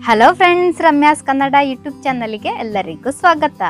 Hello friends, Ramya's Kannada YouTube ಚಾನಲ್ಗೆ ಎಲ್ಲರಿಗೂ ಸ್ವಾಗತ.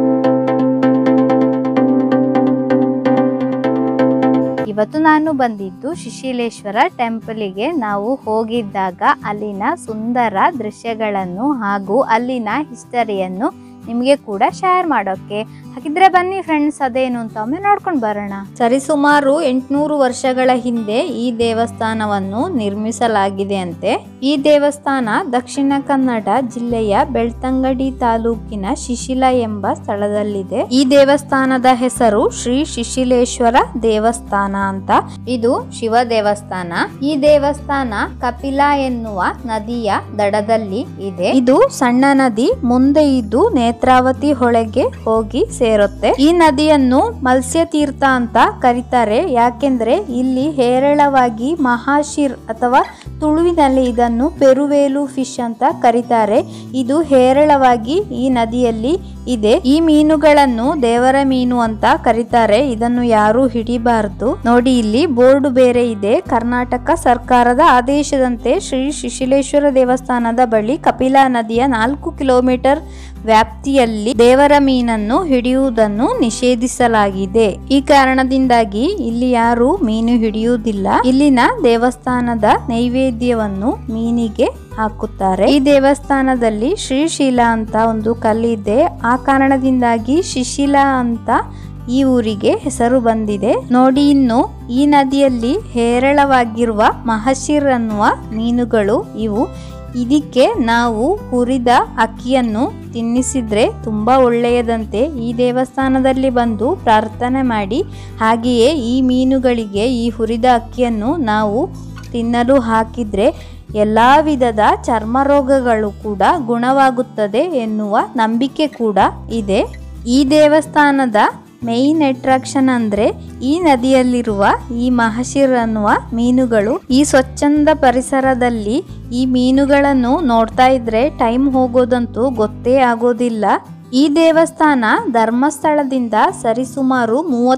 ಇವತ್ತು ನಾನು ಬಂದಿದ್ದು ಶಿಶಿಲೇಶ್ವರ ಟೆಂಪಲ್ಗೆ. ನಾವು ಹೋಗಿದ್ದಾಗ ಅಲ್ಲಿನ ಸುಂದರ ದೃಶ್ಯಗಳನ್ನು ಹಾಗೂ ಅಲ್ಲಿನ ಹಿಸ್ಟರಿಯನ್ನು ನಿಮಗೆ ಕೂಡ ಶೇರ್ ಮಾಡೋಕೆ. ಹಾಗಿದ್ರೆ ಬನ್ನಿ ಫ್ರೆಂಡ್ಸ್, ಅದೇನು ಅಂತ ಒಮ್ಮೆ ನೋಡ್ಕೊಂಡು ಬರೋಣ. ಸರಿಸುಮಾರು 800 ವರ್ಷಗಳ ಹಿಂದೆ ಈ ದೇವಸ್ಥಾನವನ್ನು ನಿರ್ಮಿಸಲಾಗಿದೆ ಅಂತೆ. ಈ ದೇವಸ್ಥಾನ ದಕ್ಷಿಣ ಕನ್ನಡ ಜಿಲ್ಲೆಯ ಬೆಳ್ತಂಗಡಿ ತಾಲೂಕಿನ ಶಿಶಿಲ ಎಂಬ ಸ್ಥಳದಲ್ಲಿದೆ. ಈ ದೇವಸ್ಥಾನದ ಹೆಸರು ಶ್ರೀ ಶಿಶಿಲೇಶ್ವರ ದೇವಸ್ಥಾನ ಅಂತ. ಇದು ಶಿವ ದೇವಸ್ಥಾನ. ಈ ದೇವಸ್ಥಾನ ಕಪಿಲ ಎನ್ನುವ ನದಿಯ ದಡದಲ್ಲಿ ಇದೆ. ಇದು ಸಣ್ಣ ನದಿ. ಮುಂದೆ ಇದು ನೇತ್ರಾವತಿ ಹೊಳೆಗೆ ಹೋಗಿ ಸೇರುತ್ತೆ. ಈ ನದಿಯನ್ನು ಮತ್ಸ್ಯ ತೀರ್ಥ ಅಂತ ಕರೀತಾರೆ. ಯಾಕೆಂದ್ರೆ ಇಲ್ಲಿ ಹೇರಳವಾಗಿ ಮಹಾಶೀರ್ ಅಥವಾ ತುಳುವಿನಲ್ಲಿ ಇದನ್ನು ಪೆರುವೇಲು ಫಿಶ್ ಅಂತ ಕರೀತಾರೆ. ಇದು ಹೇರಳವಾಗಿ ಈ ನದಿಯಲ್ಲಿ ಇದೆ. ಈ ಮೀನುಗಳನ್ನು ದೇವರ ಮೀನು ಅಂತ ಕರೀತಾರೆ. ಇದನ್ನು ಯಾರು ಹಿಡಿಬಾರದು. ನೋಡಿ, ಇಲ್ಲಿ ಬೋರ್ಡ್ ಬೇರೆ ಇದೆ. ಕರ್ನಾಟಕ ಸರ್ಕಾರದ ಆದೇಶದಂತೆ ಶ್ರೀ ಶಿಶಿಲೇಶ್ವರ ದೇವಸ್ಥಾನದ ಬಳಿ ಕಪಿಲಾ ನದಿಯ 4 ಕಿಲೋಮೀಟರ್ ವ್ಯಾಪ್ತಿಯಲ್ಲಿ ದೇವರ ಮೀನನ್ನು ಹಿಡಿಯುವುದನ್ನು ನಿಷೇಧಿಸಲಾಗಿದೆ. ಈ ಕಾರಣದಿಂದಾಗಿ ಇಲ್ಲಿ ಯಾರು ಮೀನು ಹಿಡಿಯುವುದಿಲ್ಲ. ಇಲ್ಲಿನ ದೇವಸ್ಥಾನದ ನೈವೇದ್ಯವನ್ನು ಮೀನಿಗೆ ಹಾಕುತ್ತಾರೆ. ಈ ದೇವಸ್ಥಾನದಲ್ಲಿ ಶ್ರೀಶೀಲಾ ಅಂತ ಒಂದು ಕಲ್ಲಿದೆ. ಆ ಕಾರಣದಿಂದಾಗಿ ಶಿಶಿಲಾ ಅಂತ ಈ ಊರಿಗೆ ಹೆಸರು ಬಂದಿದೆ. ನೋಡಿ, ಇನ್ನು ಈ ನದಿಯಲ್ಲಿ ಹೇರಳವಾಗಿರುವ ಮಹಾಶೀರ್ ಅನ್ನುವ ಮೀನುಗಳು ಇವು. ಇದಕ್ಕೆ ನಾವು ಹುರಿದ ಅಕ್ಕಿಯನ್ನು ತಿನ್ನಿಸಿದ್ರೆ ತುಂಬಾ ಒಳ್ಳೆಯದಂತೆ. ಈ ದೇವಸ್ಥಾನದಲ್ಲಿ ಬಂದು ಪ್ರಾರ್ಥನೆ ಮಾಡಿ, ಹಾಗೆಯೇ ಈ ಮೀನುಗಳಿಗೆ ಈ ಹುರಿದ ಅಕ್ಕಿಯನ್ನು ನಾವು ತಿನ್ನಲು ಹಾಕಿದ್ರೆ ಎಲ್ಲಾ ವಿಧದ ಚರ್ಮ ರೋಗಗಳು ಕೂಡ ಗುಣವಾಗುತ್ತದೆ ಎನ್ನುವ ನಂಬಿಕೆ ಕೂಡ ಇದೆ. ಈ ದೇವಸ್ಥಾನದ ಮೇನ್ ಅಟ್ರಾಕ್ಷನ್ ಅಂದ್ರೆ ಈ ನದಿಯಲ್ಲಿರುವ ಈ ಮಹಾಶೀರ್ ಅನ್ನುವ ಮೀನುಗಳು. ಈ ಸ್ವಚ್ಛಂದ ಪರಿಸರದಲ್ಲಿ ಈ ಮೀನುಗಳನ್ನು ನೋಡ್ತಾ ಇದ್ರೆ ಟೈಮ್ ಹೋಗೋದಂತೂ ಗೊತ್ತೇ ಆಗೋದಿಲ್ಲ. ಈ ದೇವಸ್ಥಾನ ಧರ್ಮಸ್ಥಳದಿಂದ ಸರಿಸುಮಾರು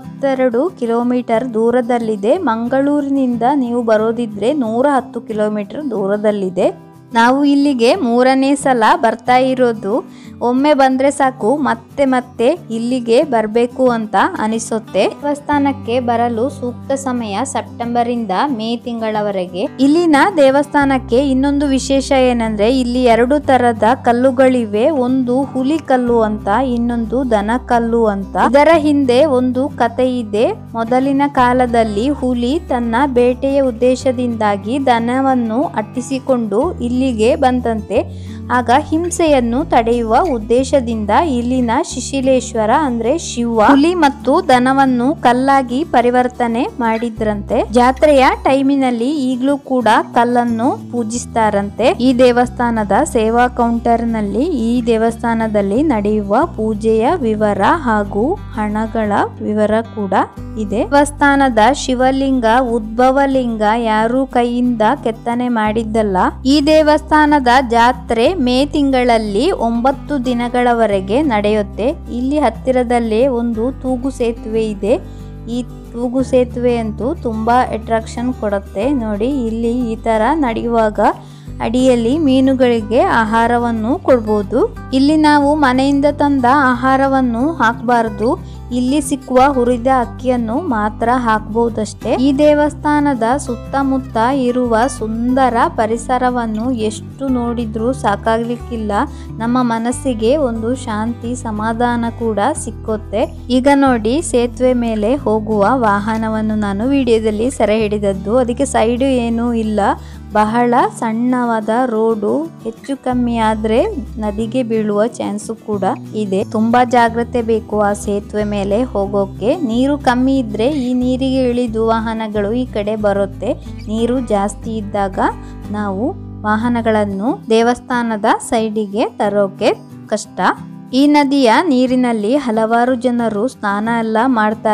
32 ಕಿಲೋಮೀಟರ್ ದೂರದಲ್ಲಿದೆ. ಮಂಗಳೂರಿನಿಂದ ನೀವು ಬರೋದಿದ್ರೆ 110 ಕಿಲೋಮೀಟರ್ ದೂರದಲ್ಲಿದೆ. ನಾವು ಇಲ್ಲಿಗೆ 3ನೇ ಸಲ ಬರ್ತಾ ಇರೋದು. ಒಮ್ಮೆ ಬಂದ್ರೆ ಸಾಕು, ಮತ್ತೆ ಮತ್ತೆ ಇಲ್ಲಿಗೆ ಬರಬೇಕು ಅಂತ ಅನಿಸುತ್ತೆ. ದೇವಸ್ಥಾನಕ್ಕೆ ಬರಲು ಸೂಕ್ತ ಸಮಯ ಸೆಪ್ಟೆಂಬರ್ ಇಂದ ಮೇ ತಿಂಗಳವರೆಗೆ. ಇಲ್ಲಿನ ದೇವಸ್ಥಾನಕ್ಕೆ ಇನ್ನೊಂದು ವಿಶೇಷ ಏನಂದ್ರೆ ಇಲ್ಲಿ 2 ತರದ ಕಲ್ಲುಗಳಿವೆ. ಒಂದು ಹುಲಿ ಕಲ್ಲು ಅಂತ, ಇನ್ನೊಂದು ದನ ಕಲ್ಲು ಅಂತ. ಇದರ ಹಿಂದೆ ಒಂದು ಕತೆ ಇದೆ. ಮೊದಲಿನ ಕಾಲದಲ್ಲಿ ಹುಲಿ ತನ್ನ ಬೇಟೆಯ ಉದ್ದೇಶದಿಂದಾಗಿ ದನವನ್ನು ಅಟ್ಟಿಸಿಕೊಂಡು ಇಲ್ಲಿಗೆ ಬಂದಂತೆ. ಆಗ ಹಿಂಸೆಯನ್ನು ತಡೆಯುವ ಉದ್ದೇಶದಿಂದ ಇಲ್ಲಿನ ಶಿಶಿಲೇಶ್ವರ ಅಂದ್ರೆ ಶಿವ ಹುಲಿ ಮತ್ತು ದನವನ್ನು ಕಲ್ಲಾಗಿ ಪರಿವರ್ತನೆ ಮಾಡಿದ್ರಂತೆ. ಜಾತ್ರೆಯ ಟೈಮಿನಲ್ಲಿ ಈಗಲೂ ಕೂಡ ಕಲ್ಲನ್ನು ಪೂಜಿಸ್ತಾರಂತೆ. ಈ ದೇವಸ್ಥಾನದ ಸೇವಾ ಕೌಂಟರ್ ನಲ್ಲಿ ಈ ದೇವಸ್ಥಾನದಲ್ಲಿ ನಡೆಯುವ ಪೂಜೆಯ ವಿವರ ಹಾಗೂ ಹಣಗಳ ವಿವರ ಕೂಡ ಇದೆ. ದೇವಸ್ಥಾನದ ಶಿವಲಿಂಗ ಉದ್ಭವಲಿಂಗ ಯಾರು ಕೈಯಿಂದ ಕೆತ್ತನೆ ಮಾಡಿದ್ದಲ್ಲ. ಈ ದೇವಸ್ಥಾನದ ಜಾತ್ರೆ ಮೇ ತಿಂಗಳಲ್ಲಿ 9 ದಿನಗಳವರೆಗೆ ನಡೆಯುತ್ತೆ. ಇಲ್ಲಿ ಹತ್ತಿರದಲ್ಲೇ ಒಂದು ತೂಗು ಸೇತುವೆ ಇದೆ. ಈ ತೂಗು ಸೇತುವೆ ಅಂತೂ ತುಂಬಾ ಅಟ್ರಾಕ್ಷನ್ ಕೊಡುತ್ತೆ. ನೋಡಿ, ಇಲ್ಲಿ ಈ ತರ ನಡೆಯುವಾಗ ಅಡಿಯಲ್ಲಿ ಮೀನುಗಳಿಗೆ ಆಹಾರವನ್ನು ಕೊಡ್ಬೋದು. ಇಲ್ಲಿ ನಾವು ಮನೆಯಿಂದ ತಂದ ಆಹಾರವನ್ನು ಹಾಕಬಾರದು. ಇಲ್ಲಿ ಸಿಕ್ಕುವ ಹುರಿದ ಅಕ್ಕಿಯನ್ನು ಮಾತ್ರ ಹಾಕಬಹುದಷ್ಟೇ. ಈ ದೇವಸ್ಥಾನದ ಸುತ್ತಮುತ್ತ ಇರುವ ಸುಂದರ ಪರಿಸರವನ್ನು ಎಷ್ಟು ನೋಡಿದ್ರೂ ಸಾಕಾಗ್ಲಿಕ್ಕಿಲ್ಲ. ನಮ್ಮ ಮನಸ್ಸಿಗೆ ಒಂದು ಶಾಂತಿ ಸಮಾಧಾನ ಕೂಡ ಸಿಕ್ಕುತ್ತೆ. ಈಗ ನೋಡಿ, ಸೇತುವೆ ಮೇಲೆ ಹೋಗುವ ವಾಹನವನ್ನು ನಾನು ವಿಡಿಯೋದಲ್ಲಿ ಸೆರೆ ಹಿಡಿದದ್ದು. ಅದಕ್ಕೆ ಸೈಡು ಏನೂ ಇಲ್ಲ, ಬಹಳ ಸಣ್ಣವಾದ ರೋಡು. ಹೆಚ್ಚು ಕಮ್ಮಿ ಆದ್ರೆ ನದಿಗೆ ಬೀಳುವ ಚಾನ್ಸು ಕೂಡ ಇದೆ. ತುಂಬಾ ಜಾಗ್ರತೆ ಬೇಕು ಆ ಸೇತುವೆ ಮೇಲೆ ಹೋಗೋಕೆ. ನೀರು ಕಮ್ಮಿ ಇದ್ರೆ ಈ ನೀರಿಗೆ ಇಳಿದು ವಾಹನಗಳು ಈ ಕಡೆ ಬರುತ್ತೆ. ನೀರು ಜಾಸ್ತಿ ಇದ್ದಾಗ ನಾವು ವಾಹನಗಳನ್ನು ದೇವಸ್ಥಾನದ ಸೈಡಿಗೆ ತರೋಕೆ ಕಷ್ಟ. ಈ ನದಿಯ ನೀರಿನಲ್ಲಿ ಹಲವಾರು ಜನರು ಸ್ನಾನ ಎಲ್ಲ ಮಾಡ್ತಾರೆ.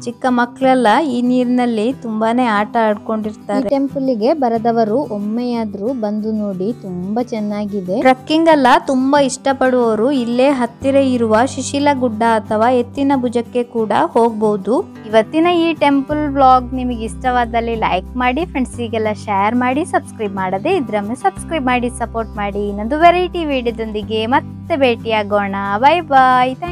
ಚಿಕ್ಕ ಮಕ್ಕಳೆಲ್ಲ ಈ ನೀರಿನಲ್ಲಿ ತುಂಬಾನೇ ಆಟ ಆಡ್ಕೊಂಡಿರ್ತಾರೆ. ಈ ಟೆಂಪಲ್ಗೆ ಬರದವರು ಒಮ್ಮೆಯಾದ್ರೂ ಬಂದು ನೋಡಿ, ತುಂಬಾ ಚೆನ್ನಾಗಿದೆ. ಟ್ರಕ್ಕಿಂಗ್ ಎಲ್ಲ ತುಂಬಾ ಇಷ್ಟಪಡುವವರು ಇಲ್ಲೇ ಹತ್ತಿರ ಇರುವ ಶಿಶಿಲ ಗುಡ್ಡ ಅಥವಾ ಎತ್ತಿನ ಭುಜಕ್ಕೆ ಕೂಡ ಹೋಗ್ಬಹುದು. ಇವತ್ತಿನ ಈ ಟೆಂಪಲ್ ವ್ಲಾಗ್ ನಿಮಗೆ ಇಷ್ಟವಾದಲ್ಲಿ ಲೈಕ್ ಮಾಡಿ, ಫ್ರೆಂಡ್ಸಿಗೆಲ್ಲ ಶೇರ್ ಮಾಡಿ, ಸಬ್ಸ್ಕ್ರೈಬ್ ಮಾಡದೆ ಇದ್ರೊಮ್ಮೆ ಸಬ್ಸ್ಕ್ರೈಬ್ ಮಾಡಿ ಸಪೋರ್ಟ್ ಮಾಡಿ. ಇನ್ನೊಂದು ವೆರೈಟಿ ವಿಡಿಯೋದೊಂದಿಗೆ ಮತ್ತೆ ಭೇಟಿಯಾಗೋಣ. ಬೈ ಬಾಯ್.